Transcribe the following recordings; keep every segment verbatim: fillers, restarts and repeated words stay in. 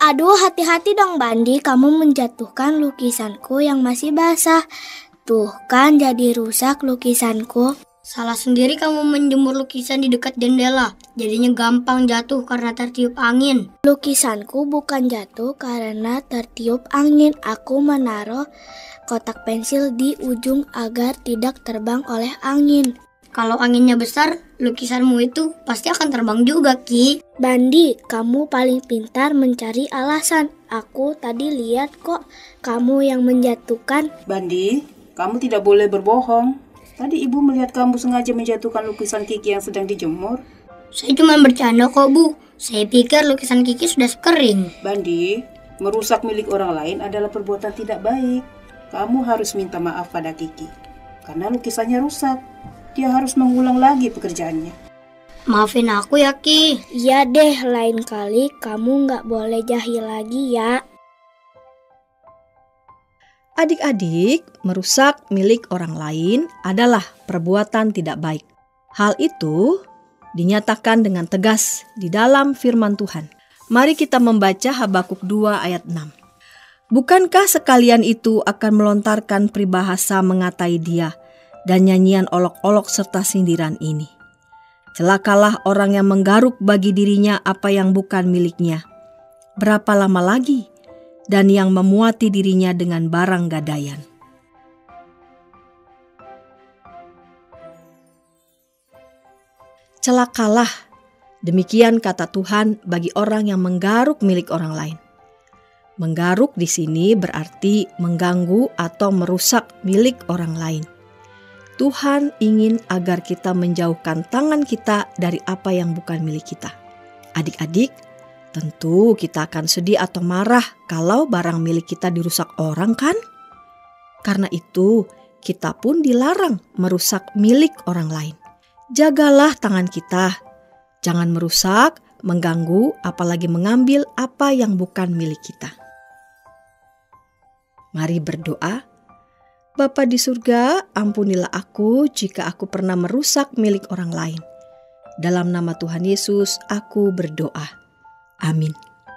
Aduh, hati-hati dong Bandi, kamu menjatuhkan lukisanku yang masih basah. Tuh kan jadi rusak lukisanku. Salah sendiri kamu menjemur lukisan di dekat jendela. Jadinya gampang jatuh karena tertiup angin. Lukisanku bukan jatuh karena tertiup angin. Aku menaruh kotak pensil di ujung agar tidak terbang oleh angin. Kalau anginnya besar, lukisanmu itu pasti akan terbang juga, Ki. Bandi, kamu paling pintar mencari alasan. Aku tadi lihat kok kamu yang menjatuhkan. Bandi, kamu tidak boleh berbohong. Tadi ibu melihat kamu sengaja menjatuhkan lukisan Kiki yang sedang dijemur. Saya cuma bercanda kok, Bu. Saya pikir lukisan Kiki sudah kering. Bandi, merusak milik orang lain adalah perbuatan tidak baik. Kamu harus minta maaf pada Kiki. Karena lukisannya rusak. Dia harus mengulang lagi pekerjaannya. Maafin aku ya, Ki. Iya deh, lain kali kamu nggak boleh jahil lagi ya. Adik-adik, merusak milik orang lain adalah perbuatan tidak baik. Hal itu dinyatakan dengan tegas di dalam firman Tuhan. Mari kita membaca Habakuk dua ayat enam. Bukankah sekalian itu akan melontarkan peribahasa mengatai dia dan nyanyian olok-olok serta sindiran ini? Celakalah orang yang menggaruk bagi dirinya apa yang bukan miliknya. Berapa lama lagi? Dan yang memuati dirinya dengan barang gadaian. Celakalah, demikian kata Tuhan bagi orang yang menggaruk milik orang lain. Menggaruk di sini berarti mengganggu atau merusak milik orang lain. Tuhan ingin agar kita menjauhkan tangan kita dari apa yang bukan milik kita. Adik-adik, tentu kita akan sedih atau marah kalau barang milik kita dirusak orang, kan? Karena itu, kita pun dilarang merusak milik orang lain. Jagalah tangan kita, jangan merusak, mengganggu, apalagi mengambil apa yang bukan milik kita. Mari berdoa. Bapa di surga, ampunilah aku jika aku pernah merusak milik orang lain. Dalam nama Tuhan Yesus, aku berdoa. Amin.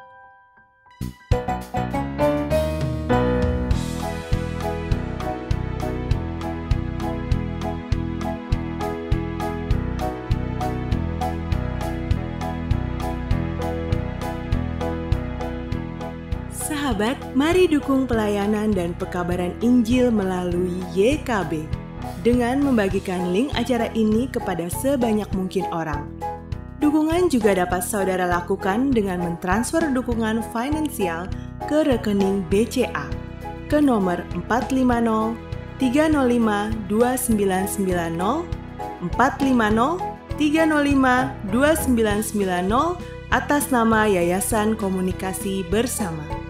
Sahabat, mari dukung pelayanan dan pekabaran Injil melalui Y K B dengan membagikan link acara ini kepada sebanyak mungkin orang. Dukungan juga dapat saudara lakukan dengan mentransfer dukungan finansial ke rekening B C A ke nomor empat lima nol tiga nol lima dua sembilan sembilan nol empat lima nol tiga nol lima dua sembilan sembilan nol atas nama Yayasan Komunikasi Bersama.